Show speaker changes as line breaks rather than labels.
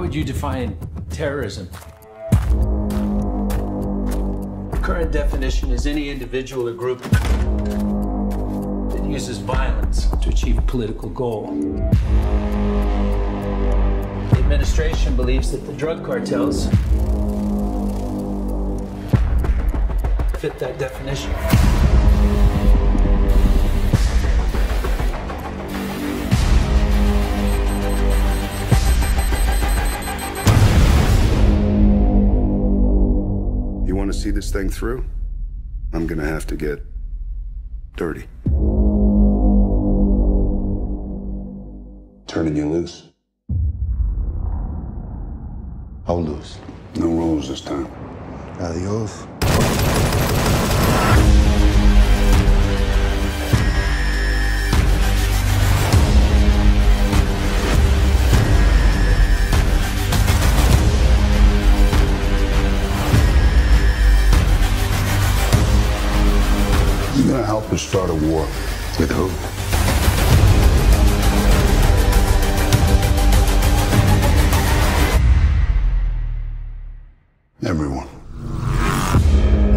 would you define terrorism? The current definition is any individual or group that uses violence to achieve a political goal. The administration believes that the drug cartels fit that definition.
You want to see this thing through? I'm gonna have to get dirty. Turning you loose.
How loose?
No rules this time.
Adios.
You're gonna help us start a war.
With who?
Everyone.